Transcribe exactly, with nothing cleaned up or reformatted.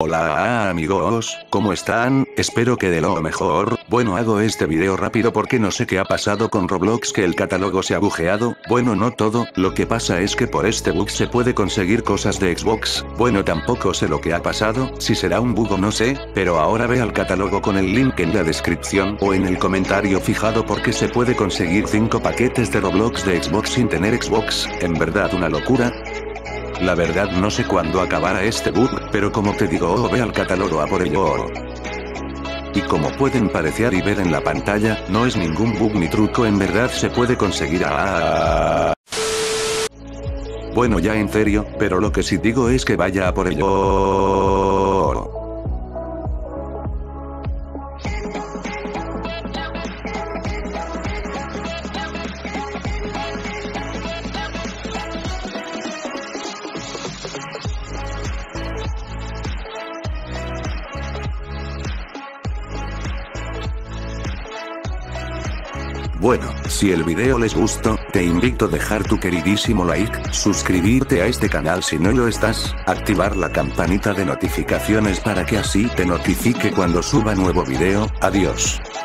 Hola amigos, ¿cómo están? Espero que de lo mejor. Bueno, hago este video rápido porque no sé qué ha pasado con Roblox, que el catálogo se ha bugueado. Bueno, no todo, lo que pasa es que por este bug se puede conseguir cosas de Xbox. Bueno, tampoco sé lo que ha pasado, si será un bug o no sé, pero ahora ve al catálogo con el link en la descripción o en el comentario fijado porque se puede conseguir cinco paquetes de Roblox de Xbox sin tener Xbox. En verdad una locura. La verdad no sé cuándo acabará este bug, pero como te digo, oh, ve al catálogo a por ello. Y como pueden apreciar y ver en la pantalla, no es ningún bug ni truco, en verdad se puede conseguir. Ah. Bueno, ya en serio, pero lo que sí digo es que vaya a por ello. Bueno, si el video les gustó, te invito a dejar tu queridísimo like, suscribirte a este canal si no lo estás, activar la campanita de notificaciones para que así te notifique cuando suba nuevo video. Adiós.